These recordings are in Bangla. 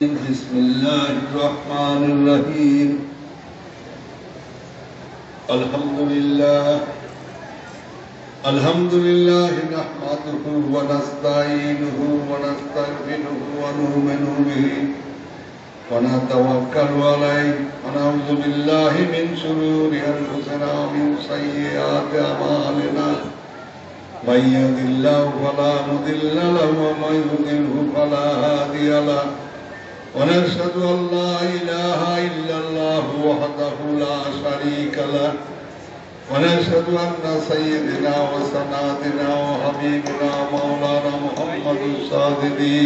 بسم الله الرحمن الرحيم الحمد لله نحمده ونستعينه ونستغفره ونؤمن به ونتوكل عليه ونعوذ بالله من شرور أنفسنا ومن سيئات أعمالنا من يهد الله فلا مضل له ومن يضلل فلا هادي له ونشهد أن لا إله إلا الله وحده لا شريك له ونشهد أن سيدنا وسندنا وحبيبنا مولانا محمد الصادقين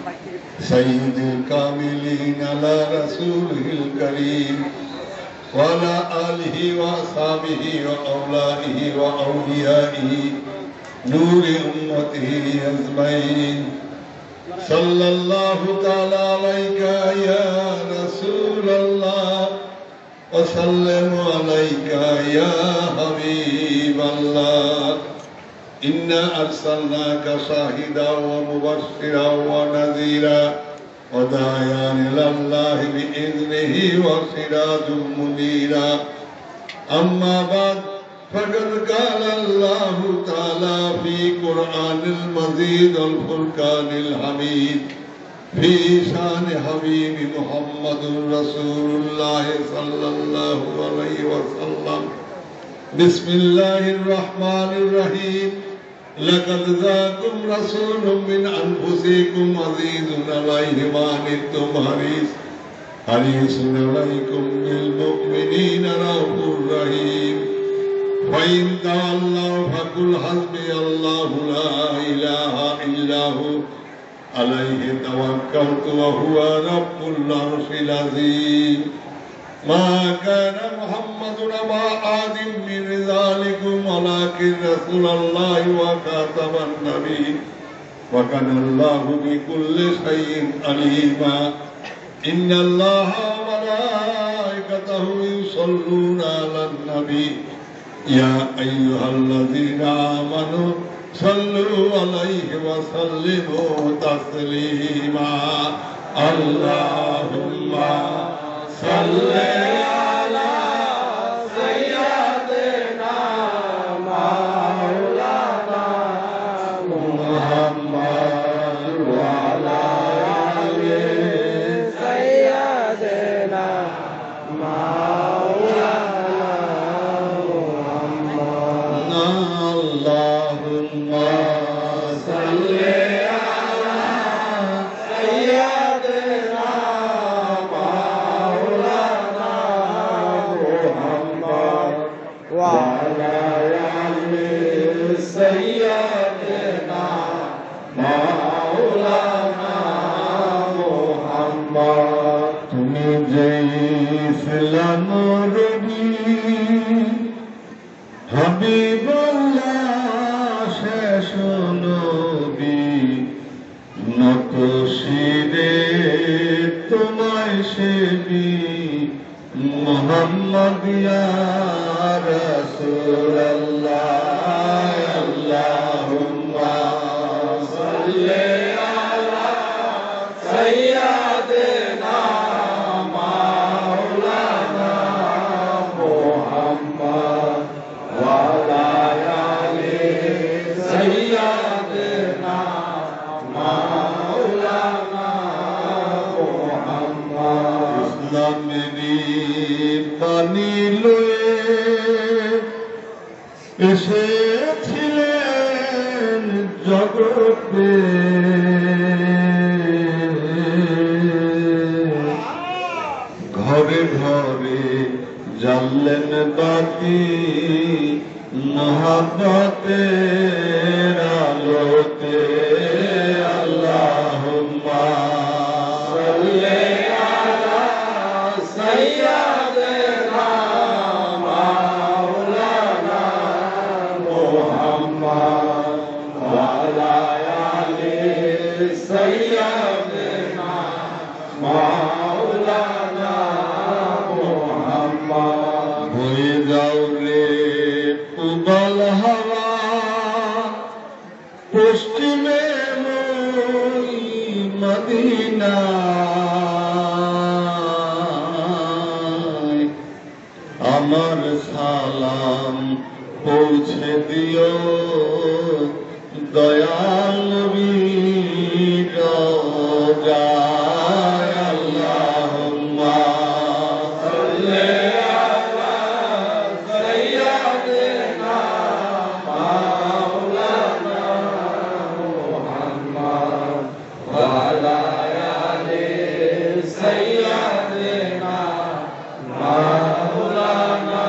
سيد الكاملين على رسوله الكريم وعلى آله وأصحابه وأولاده وأوليائه نور أمته أجمعين صلى الله تعالى عليك يا رسول الله وسلم عليك يا حبيب الله إنا أرسلناك شاهدا ومبشرا ونذيرا وداعيا إلى الله بإذنه وسراجا منيرا أما بعد فقد قال الله تعالى في قرآن المجيد الفرقان الحميد في شان حبيب محمد رسول الله صلى الله عليه وسلم بسم الله الرحمن الرحيم لقد جاءكم رسول من أنفسكم عزيز عليه ما عنتم حريص عليكم بالمؤمنين رؤوف رحيم وإن تولوا فقل حسبي الله لا إله إلا هو عليه توكلت وهو رب العرش العظيم ما كان محمد أبا أحد من رجالكم ولكن رسول الله وخاتم النبيين وكان الله بكل شيء عليما إن الله وملائكته يصلون على النبي يا أيها الذين آمنوا صلوا عليه وسلموا تسليما اللهم صل على سيدنا مولانا محمد وعلى آل سيدنا اللهم صل على سيدنا مولانا محمد وعلى آل سيدنا مولانا محمد তুমি যে ইসলাম রবি হাবিবুল্লাহ শেষ নবী নত শিরে তোমায় সেবি মুহাম্মদ ইয়া রাসূলুল্লাহ আল্লাহুম্মা সাল্লি আলা সাইয়্যিদিনা মাওলানা মুহাম্মদ وعلى آل سيدنا مولانا محمد ইসলামেরই বাণী লয়ে এসেছিলেন জগতে ঘরে ঘরে জ্বাললেন বাতি মহব্বতের আলোতে আল্লাহুম্মা সাল্লি আলা সাইয়্যিদিনা মাওলানা মুহাম্মদ ওয়া আলা আলি সাইয়্যিদিনা মাওলানা মুহাম্মদ হয়ে যাও রে পুবাল হাওয়া পশ্চিমে মদিনা दियो दयाल नबी रोजाए अल्लाहुम्मा सल्ले अला सय्यिदना मौलाना मुहम्मद व अला आलि सय्यिदना मौलाना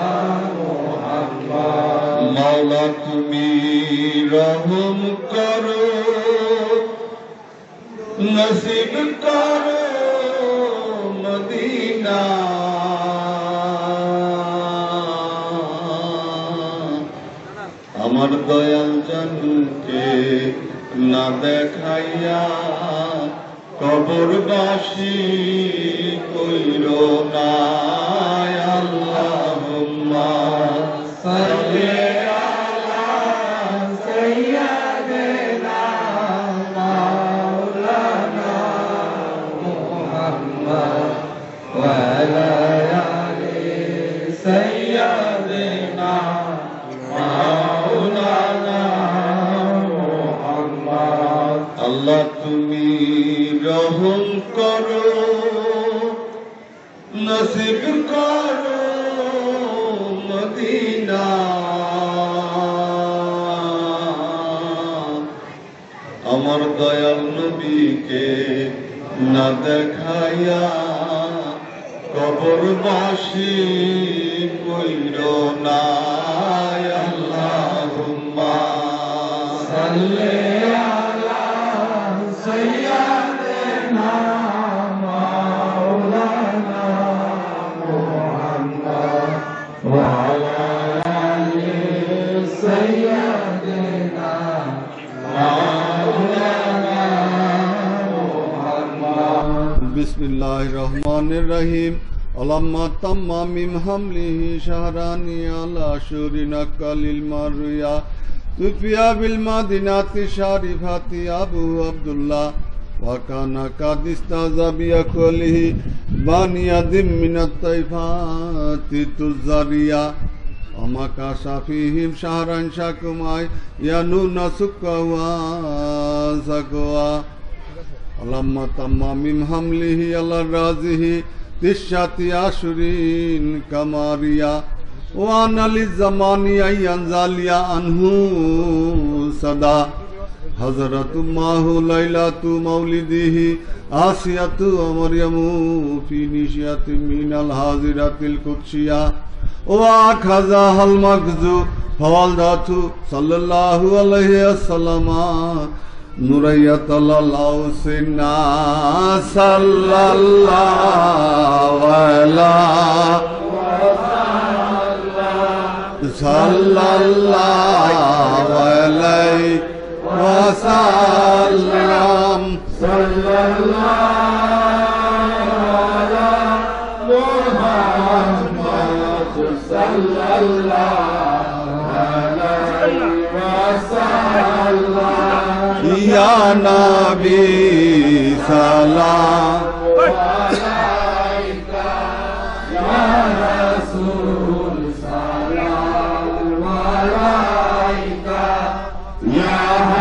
मुहम्मद। मौला तुमी रहम करो नसीब करो मदीना আমার দয়াল জানকে না দেখাইয়া কবরবাসী কইরো না আল্লাহুম্মা সাল্লি আলা সাইয়্যিদিনা মাওলানা মুহাম্মদ ওয়া আলা আলি সাইয়্যিদিনা মাওলানা মুহাম্মদ। আল্লাহ তুমি রহম করো নসিব করো মদিনা আমার দয়াল নবীকে না দেখাইয়া কবরবাসী কইরো না আল্লাহুম্মা সাল্লি আলা সাইয়্যিদিনা মাওলানা মুহাম্মদ ওয়া আলা আলি সাইয়্যিদিনা মাওলানা মুহাম্মদ। বিসমিল্লাহির রহমানির রহিম। আলাম্মা তাম্মা মিম হামলিহি শাহরানি আলা শুরিনা কালিল মারুয়া তুফিয়া বিল মাদিনাতি শারিফাতি আবু আব্দুল্লাহ ওয়া কানা কাদিস্তাযা বিয়াকুলিহি বানিয়াদিম মিনাত তাইফাতি তুজারিয়া আমাকা শাফিহিম শাহরান শাকুমাই ইয়ানুনা সুক্কাওয়া সাকওয়া। আলাম্মা তাম্মা মিম হামলিহি আলা রাজিহি তিশাতি আশুরিন কামারিয়া ওয়ান আলি জামানি আইয়ানজালিয়া আনহু সদা হযরতু মাহু লাইলাতু মাউলিদিহি আসিয়াতু মারয়ামু ফি নিশিয়াতি মিনাল হাজিরাতিল কুদসিয়া ওয়া খাযাহাল মাগজু ফাওয়ালদাতু সাল্লাল্লাহু আলাইহি ওয়াসাল্লাম নুরাইয়াতাল্লাহু সিনা সাল্লাল্লাহু আলাইহি ওয়াসাল্লাম সাল্লাল্লাহু আলা মুহাম্মদ সাল্লাল্লাহু আলাইহি ওয়াসাল্লাম ইয়া নবী সালাম আলাইকা ইয়া রাসূল সালাম আলাইকা ইয়া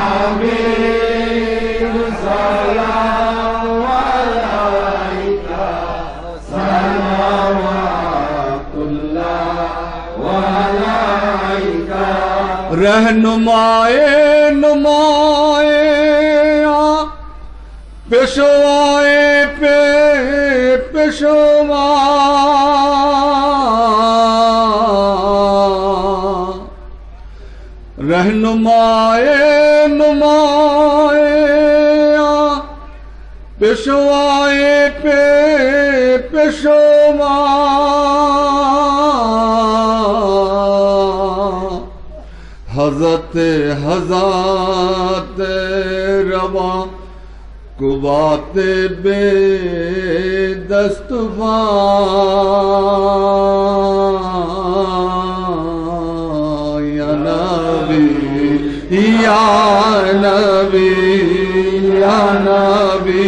হাবিব সালাম আলাইকা সালাওয়াতুল্লাহ আলাইকা। रहनुमाए नुमाए पेशवाए पे पेशवा रहनुमाए नुमाए पेशवाए पे पेशवा हज़रते हज़ाते रवा कुबाते बे दस्तुफा या नबी या नबी या नबी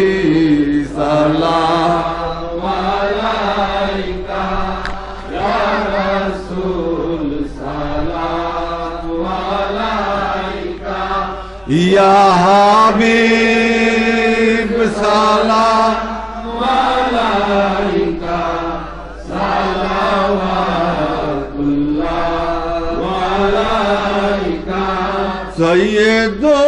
सलाम अलैका या रसूल सलाम या हबीब सलाम अलैका सलावतुल्लाह अलैका सय्यदो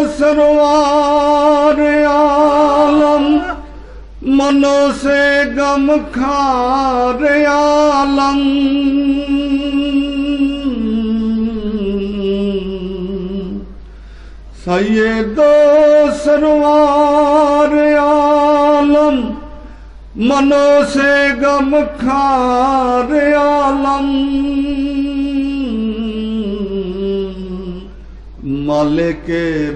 सरवार आलम मनो से गम खार आलम सय्यदो सरवार आलम मनो से गम खार आलम मालिक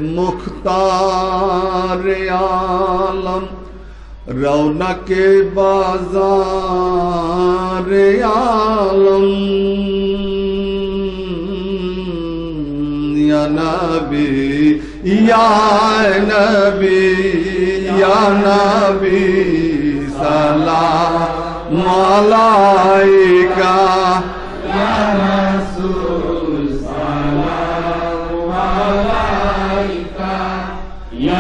मुख्तार आलम रौनक बाजार आलम या नबी या नबी या नबी सलाम अलैका या रसूल सलाम अलैका या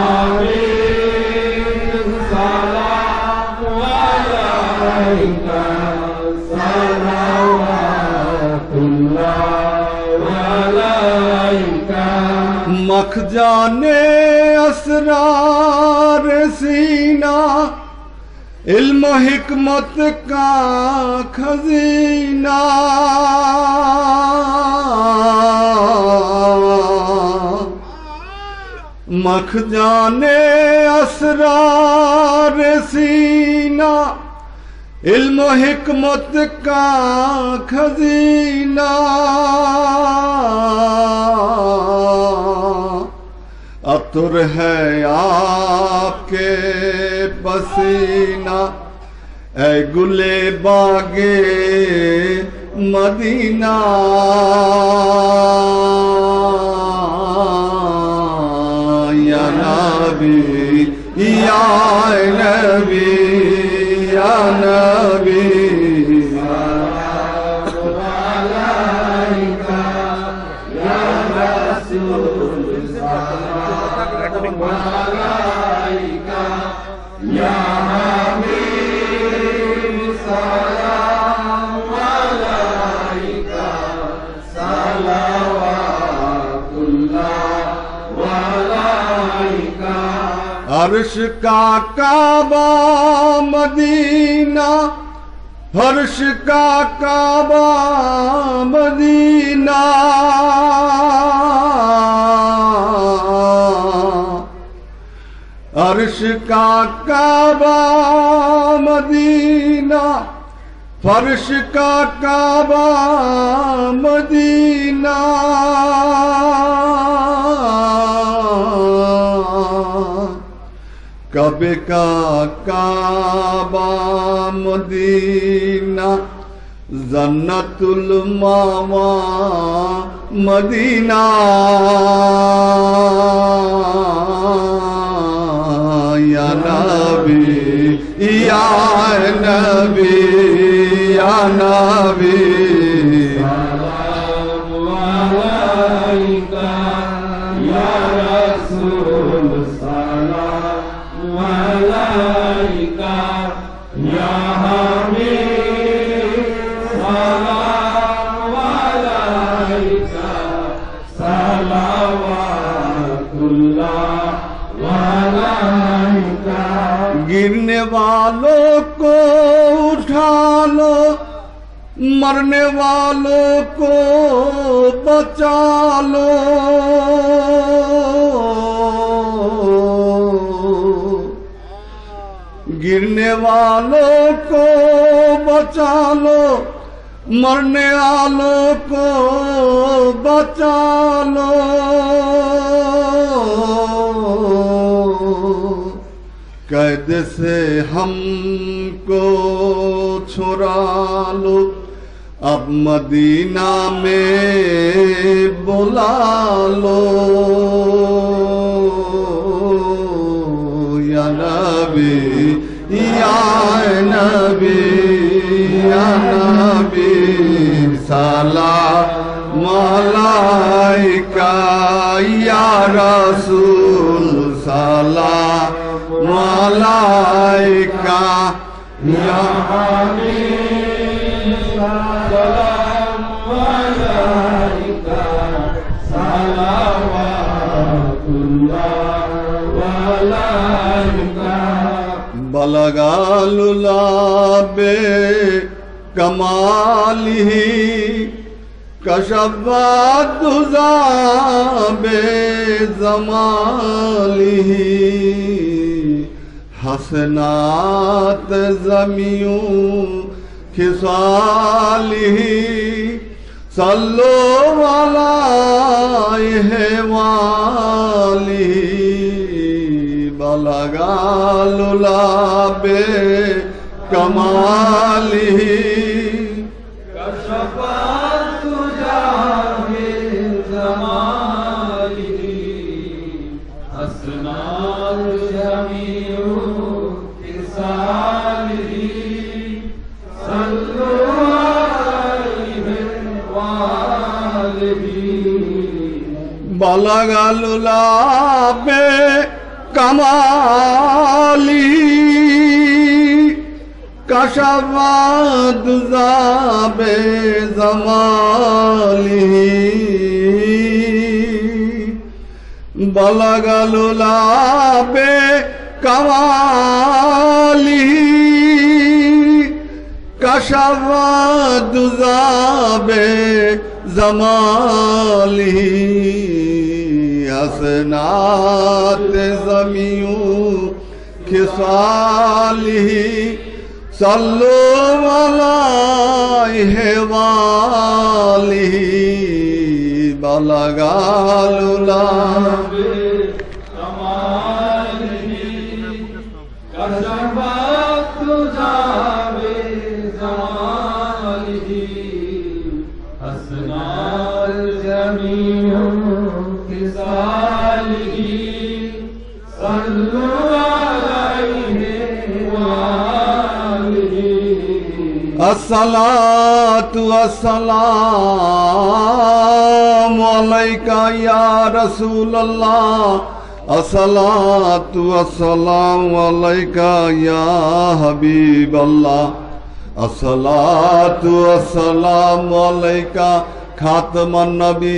हबीब सलाम अलैका सलावतुल्लाह मखजाने असरार सीना इल्म हिकमत का खजीना मखजाने असरार सीना इल्म हिकमत का खजीना अतुर है आपके पसीना ऐ गुले बागे मदीना या नबी या नबी या नबी या हबीब सलाम अलैका सलावतुल्लाह अलैका अर्श का काबा मदीना फर्श का काबा मदीना अर्श का काबा मदीना फर्श का काबा मदीना कबे का काबा मदीना जन्नतुल मावा मदीना या नबी या नबी या नबी सलाम अलैका या रसूल सलाम अलैका या हबीब सलाम अलैका सलावतुल्लाह गिरने वालों को उठा लो मरने वालों को बचा लो गिरने वालों को बचा लो मरने वालों को बचा लो कैद से हमको छुड़ा लो अब मदीना में बुला लो या नबी या नबी या नबी सलाम अलैका या रसूल सलाम अलैका या हबीब सलाम अलैका सलावतुल्लाह अलैका बलगालुला बे कमालिही कशफ़ातुज़ा बे ज़मालिही हसनात ज़मियूं खिसालिही सल्लो अलैहि वालिही बलगालुला बे कमालिही कशफ़ातुज़ा बे ज़मालिही हसनात ज़मियूं खिसालिही सल्लो अलैहि वालिही बलगालुला बे कमालिही कशफ़ातुज़ा बे ज़मालिही बलगालुला बे कमालिही कशफ़ातुज़ा बे ज़मालिही हसनात ज़मियूं खिसालिही सल्लो अलैहि वालिही बलगालुला बे कमालिही कशफ़ातुज़ा बे ज़मालिही हसनात ज़मियूं खिसालिही सल्लो अस्सलातु वस्सलामु अलैका या रसूलल्लाह अस्सलातु वस्सलामु अलैका या हबीबल्लाह अस्सलातु वस्सलामु अलैका खातमन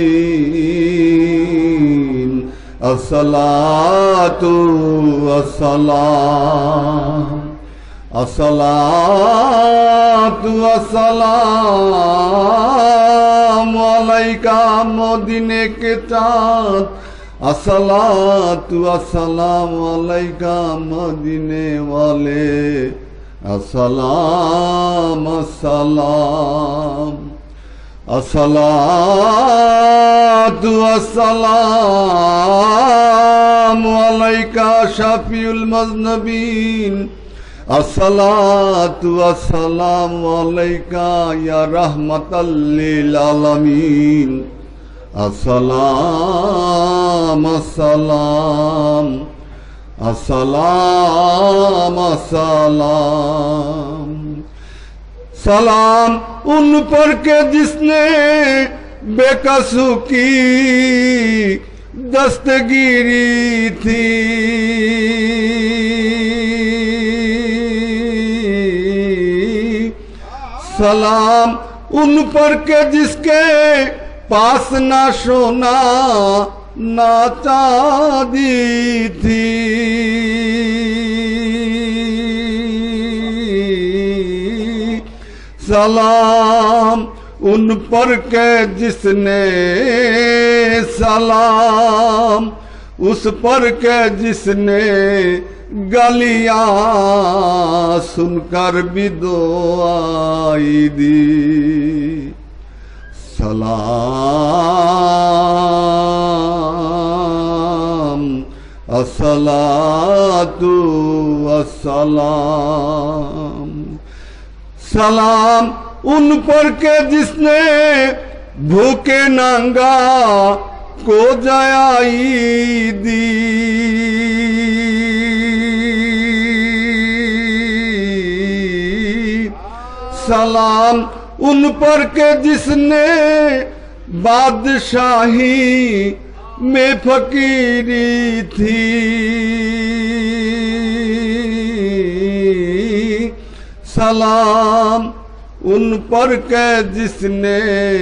नबीन अस्सलातु वस्सलाम अस्सलातु वस्सलामु अलैका मदीने के चाँद अस्सलातु वस्सलामु अलैका मदीने वाले अस्सलाम अस्सलाम अस्सलातु वस्सलामु अलैका शफीउल मुज़नबीन अस्सलातु वस्सलामु अलैका या रहमतल लिल आलमीन अस्सलाम अस्सलाम अस्सलाम अस्सलाम सलाम उन पर के जिसने बेकसू की दस्तगीरी थी सलाम उन पर के जिसके पास ना सोना ना चांदी थी सलाम उन पर के जिसने सलाम उस पर के जिसने गलियां सुनकर भी दुआई दी सलाम अस्सलातु वस्सलाम सलाम उन पर के जिसने भूखे नंगा को जयाई दी सलाम उन पर के जिसने बादशाही में फकीरी थी। सलाम उन पर के जिसने,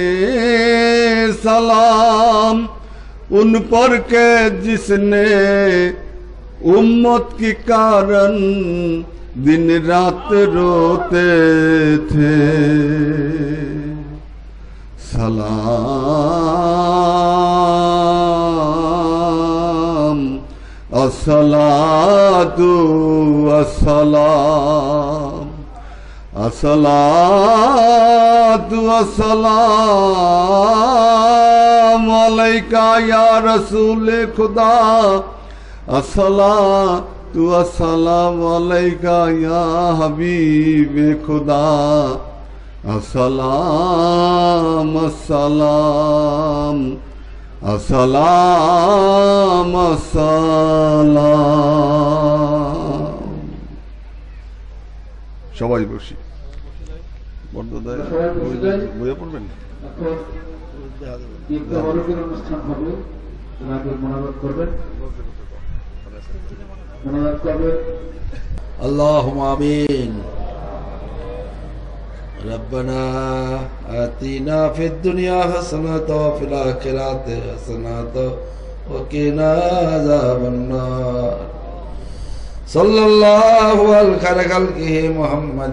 सलाम उन पर के जिसने उम्मत के कारण दिन रात रोते थे। सलाम अस्सलातु अस्सलाम, अस्सलातु अस्सलाम अलैका या रसूल खुदा, अस्सलातु अस्सलाम अलैका या हबीब खुदा, अस्सलाम अस्सलाम अस्सलाम अस्सलाम। সবাই বসি, বইয়ে পড়বেন। অনুষ্ঠান হবে, মনোনয়ন করবেন, মনোনয়ন করবেন। আল্লাহুম্মা আমিন। ربنا آتنا في الدنيا حسنة وفي الآخرة حسنة وقنا عذاب النار. صلى الله على خير خلقه محمد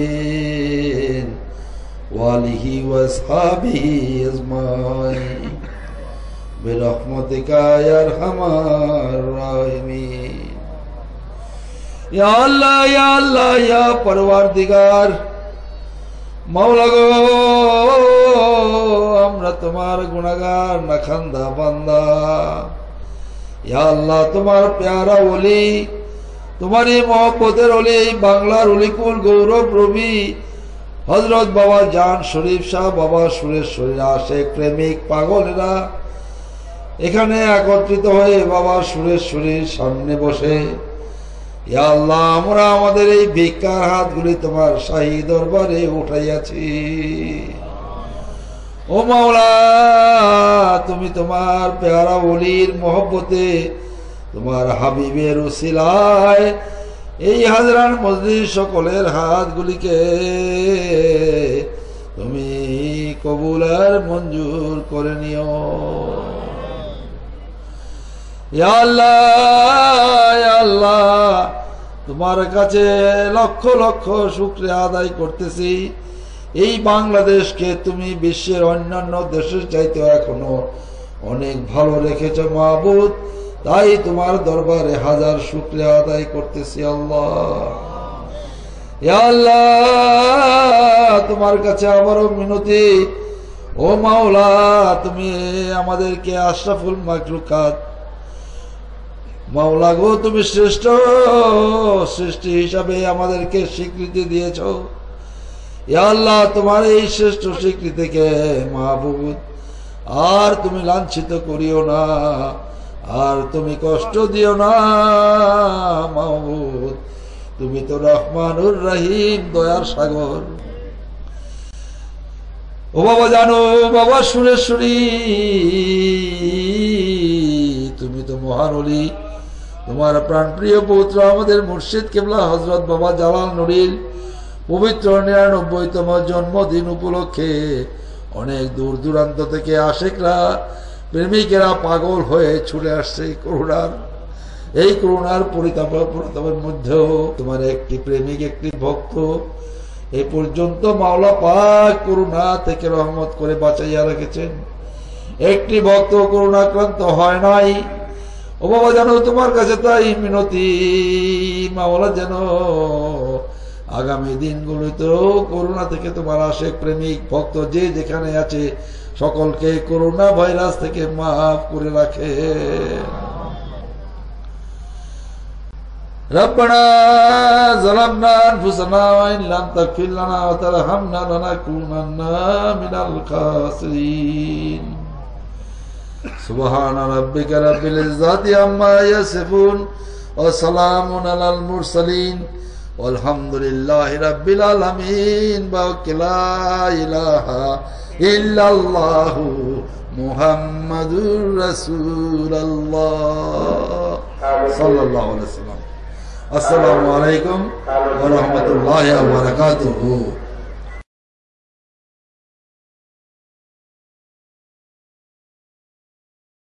وآله وأصحابه أجمعين برحمتك يا أرحم الراحمين. يا الله يا الله يا परवरदिगार মাওলা গো, আমরা তোমার গুনাহগার নাখান্দা বান্দা। ইয়া আল্লাহ, তোমার প্যারা ওলি, তোমারই মহব্বতের ওলি, বাংলার অলিকুল গৌরব রবি হযরত বাবা জান শরীফ শাহ, বাবা সুরেশ্বরী আশেক প্রেমিক পাগলেরা এখানে একত্রিত হয়ে বাবা সুরেশ্বরীর সামনে বসে, ইয়া আল্লাহ, আমরা আমাদের এই ভিক্ষার হাতগুলি তোমার শাহী দরবারে উঠাইয়াছি। ও মাওলা, তুমি তোমার পেয়ারা ওলির মহব্বতে, তোমার হাবিবের উসিলায় এই হাজরান মজলিস সকলের হাতগুলিকে তুমি কবুল আর মঞ্জুর করে নিও। ইয়া আল্লাহ ইয়া আল্লাহ, তোমার কাছে লক্ষ লক্ষ শুকরিয়া আদায় করতেছি। এই বাংলাদেশকে তুমি বিশ্বের অন্যান্য দেশের চাইতে এখনো অনেক ভালো রেখেছ মাহবুব, তাই তোমার দরবারে হাজার শুকরিয়া আদায় করতেছি আল্লাহ। ইয়া আল্লাহ, তোমার কাছে আবারও মিনতি, ও মাওলা, তুমি আমাদেরকে আশরাফুল মাখলুকাত, মাওলা গো, তুমি শ্রেষ্ঠ সৃষ্টি হিসাবে আমাদেরকে স্বীকৃতি দিয়েছ। ইয়া আল্লাহ, তোমার এই শ্রেষ্ঠ স্বীকৃতিকে মাহবুব আর তুমি লাঞ্ছিত করিও না, আর তুমি কষ্ট দিও না মাহবুব। তুমি তো রহমানুর রহিম, দয়ার সাগর। ও বাবা জানো, বাবা সুরেশ্বরী, তুমি তো মহান ওলি। তোমার প্রাণপ্রিয় পুত্র আমাদের মুর্শিদ কেবলা হযরত বাবা জালাল নুরির পবিত্র ৯৯তম জন্মদিন উপলক্ষে অনেক দূর দূরান্ত থেকে আশেকরা, প্রেমিকেরা পাগল হয়ে ছুটে আসছে এই করুণার পরিতাপের মধ্যেও তোমার একটি প্রেমিক, একটি ভক্ত এই পর্যন্ত মাওলা পাক করুণা থেকে রহমত করে বাঁচাইয়া রেখেছেন। একটি ভক্ত করুণাক্রান্ত হয় নাই। ও বাবা জানো, তোমার কাছে তাই মিনতি, মাওলা যেন আগামী দিনগুলোতেও করোনা থেকে তোমার আশেক প্রেমিক ভক্ত যে যেখানে আছে সকলকে করোনা ভাইরাস থেকে মাফ করে রাখে। রব্বানা যালামনা আনফুসানা ওয়া ইন লাম তাগফির লানা ওয়া তারহামনা লানাকুনান্না মিনাল খাসিরিন। সুবহান রাব্বিকা রাব্বিল ইজ্জাতি আম্মা ইয়াসিফুন ওয়া সালামুন আলাল মুরসালিন ওয়ালহামদুলিল্লাহি রাব্বিল আলামিন। লা ইলাহা ইল্লাল্লাহু মুহাম্মাদুর রাসূলুল্লাহ সাল্লাল্লাহু আলাইহি ওয়াসাল্লাম। আসসালামু আলাইকুম ওয়া রাহমাতুল্লাহি ওয়া বারাকাতুহু।